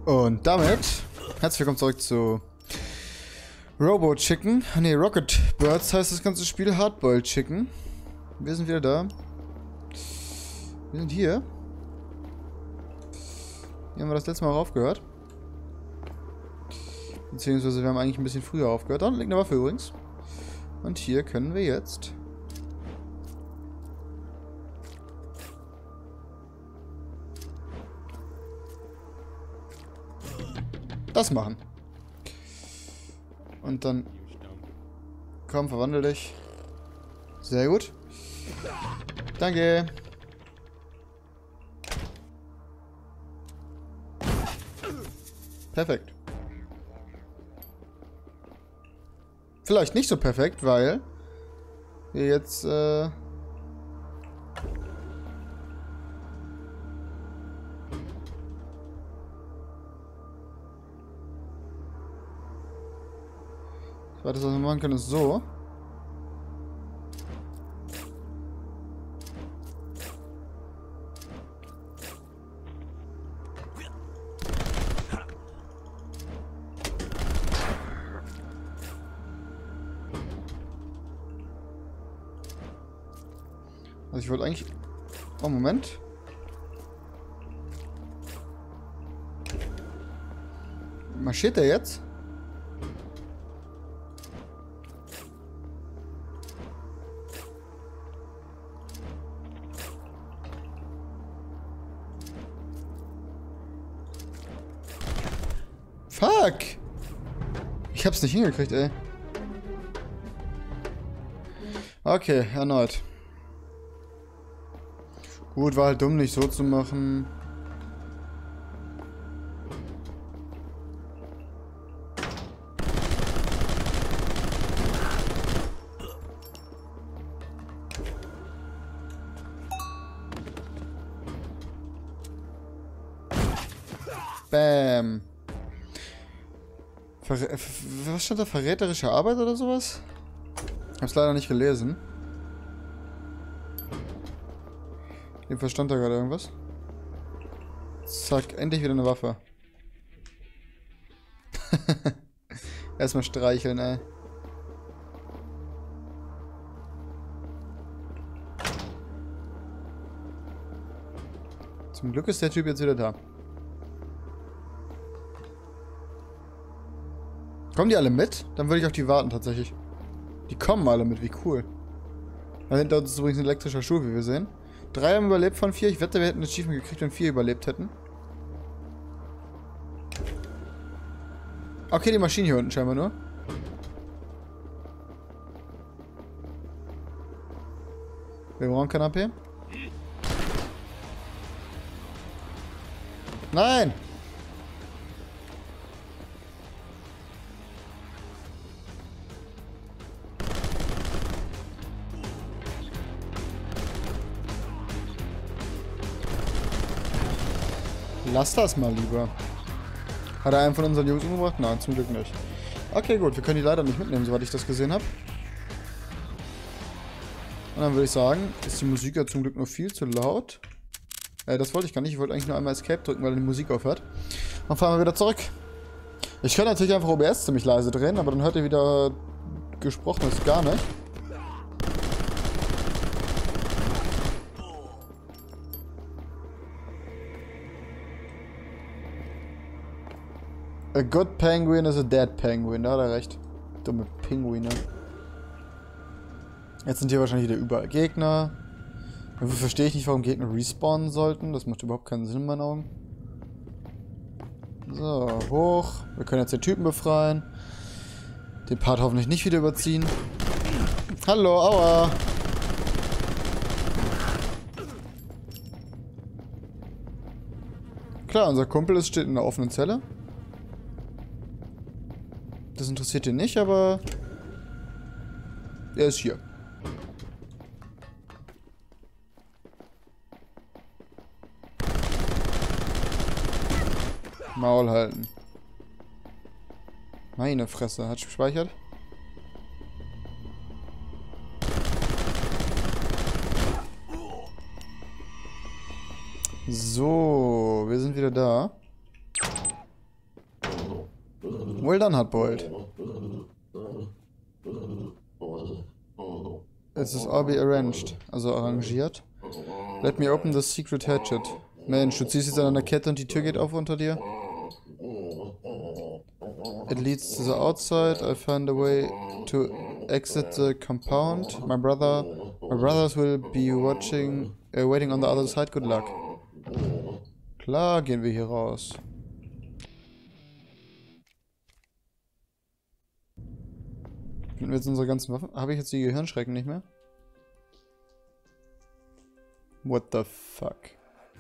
Und damit herzlich willkommen zurück zu Robo Chicken. Ne, Rocket Birds heißt das ganze Spiel. Hardboiled Chicken. Wir sind wieder da. Wir sind hier. Hier haben wir das letzte Mal auch aufgehört. Beziehungsweise wir haben eigentlich ein bisschen früher aufgehört. Da liegt eine Waffe übrigens. Und hier können wir jetzt das machen. Und dann komm, verwandel dich. Sehr gut. Danke. Perfekt. Vielleicht nicht so perfekt, weil wir jetzt was wir machen können, ist so. Also ich wollte eigentlich... Oh, Moment. Marschiert der jetzt? Fuck! Ich hab's nicht hingekriegt, ey. Okay, erneut. Gut, war halt dumm, nicht so zu machen. Bam. Was stand da? Verräterische Arbeit oder sowas? Hab's leider nicht gelesen. Jedenfalls stand da gerade irgendwas. Zack, endlich wieder eine Waffe. Erstmal streicheln, ey. Zum Glück ist der Typ jetzt wieder da. Kommen die alle mit? Dann würde ich auf die warten tatsächlich. Die kommen alle mit, wie cool. Da hinter uns ist übrigens ein elektrischer Stuhl, wie wir sehen. 3 haben überlebt von 4. Ich wette, wir hätten ein Achievement gekriegt, wenn 4 überlebt hätten. Okay, die Maschine hier unten scheinbar nur. Wir brauchen kein AP. Nein! Lass das mal lieber. Hat er einen von unseren Jungs umgebracht? Nein, zum Glück nicht. Okay, gut. Wir können die leider nicht mitnehmen, soweit ich das gesehen habe. Und dann würde ich sagen, ist die Musik ja zum Glück nur viel zu laut. Das wollte ich gar nicht. Ich wollte eigentlich nur einmal Escape drücken, weil die Musik aufhört. Dann fahren wir wieder zurück. Ich kann natürlich einfach OBS ziemlich leise drehen, aber dann hört ihr wieder Gesprochenes gar nicht. A good penguin is a dead penguin, da hat er recht. Dumme Pinguine. Jetzt sind hier wahrscheinlich wieder überall Gegner. Dafür verstehe ich nicht, warum Gegner respawnen sollten. Das macht überhaupt keinen Sinn in meinen Augen. So, hoch. Wir können jetzt den Typen befreien. Den Part hoffentlich nicht wieder überziehen. Hallo, aua. Klar, unser Kumpel steht in einer offenen Zelle. Das interessiert ihn nicht, aber er ist hier. Maul halten. Meine Fresse, hat gespeichert? So, wir sind wieder da. Well done, Hardboiled. Es ist all be arranged, also arrangiert. Let me open the secret hatchet. Mensch, du ziehst jetzt an einer Kette und die Tür geht auf unter dir. It leads to the outside. I find a way to exit the compound. My brothers will be waiting on the other side. Good luck. Klar gehen wir hier raus. Finden wir jetzt unsere ganzen Waffen? Habe ich jetzt die Gehirnschrecken nicht mehr? What the fuck?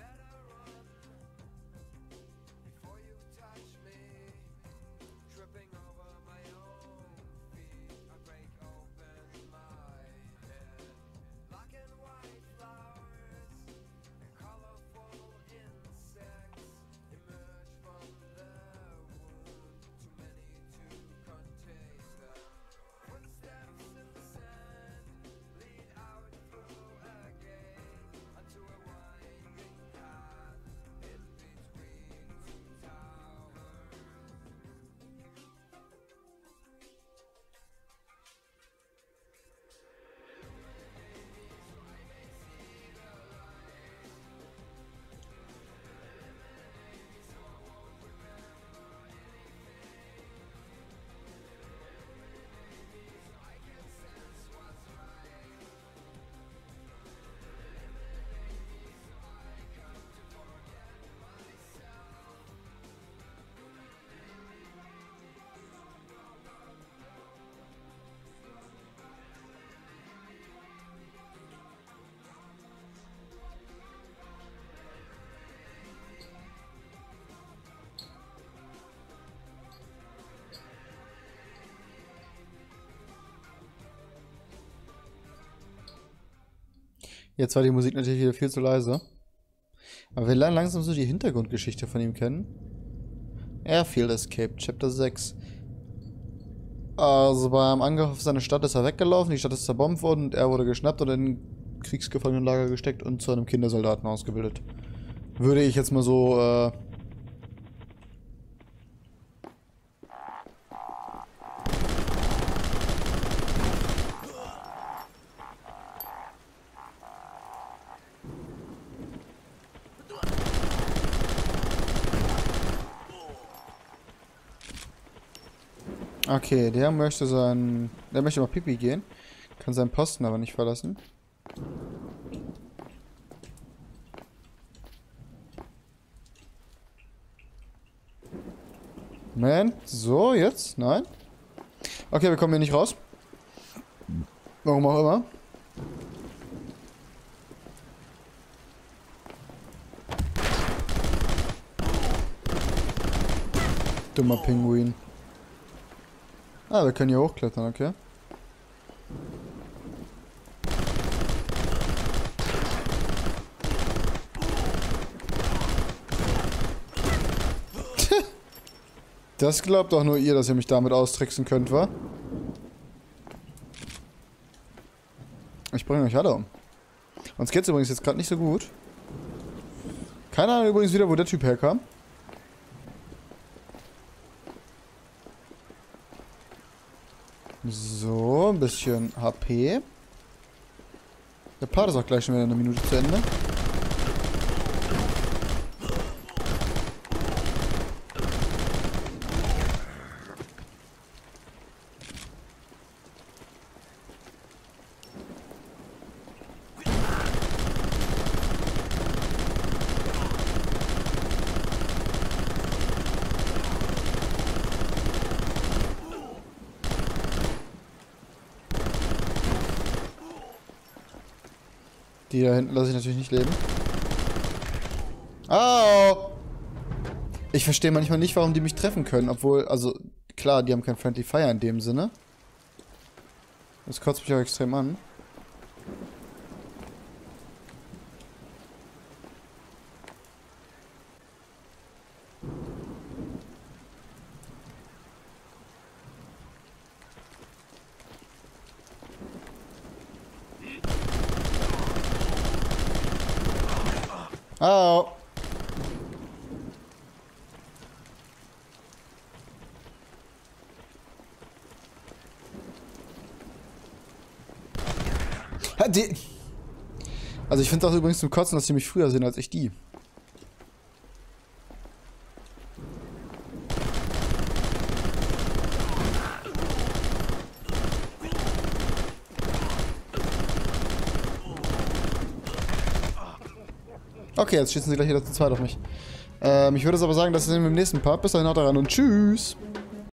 Jetzt war die Musik natürlich wieder viel zu leise. Aber wir lernen langsam so die Hintergrundgeschichte von ihm kennen. Airfield Escape, Chapter 6. Also beim Angriff auf seine Stadt ist er weggelaufen, die Stadt ist zerbombt worden und er wurde geschnappt und in ein Kriegsgefangenenlager gesteckt und zu einem Kindersoldaten ausgebildet. Würde ich jetzt mal so, Okay, der möchte mal Pipi gehen. Kann seinen Posten aber nicht verlassen. Man, so, jetzt? Nein? Okay, wir kommen hier nicht raus. Warum auch immer. Dummer Pinguin. Ah, wir können hier hochklettern, okay. Das glaubt doch nur ihr, dass ihr mich damit austricksen könnt, wa? Ich bringe euch alle um. Uns geht's übrigens jetzt gerade nicht so gut. Keine Ahnung übrigens wieder, wo der Typ herkam. So, ein bisschen HP. Der Part ist auch gleich schon wieder eine Minute zu Ende. Die da hinten lasse ich natürlich nicht leben. Au! Ich verstehe manchmal nicht, warum die mich treffen können, obwohl, also, klar, die haben kein Friendly Fire in dem Sinne. Das kotzt mich auch extrem an. Au! die... Also ich finde es auch übrigens zum Kotzen, dass die mich früher sehen als ich die. Okay, jetzt schießen sie gleich wieder zu zweit auf mich. Ich würde es aber sagen, das ist im nächsten Part. Bis dahin, haut rein und tschüss.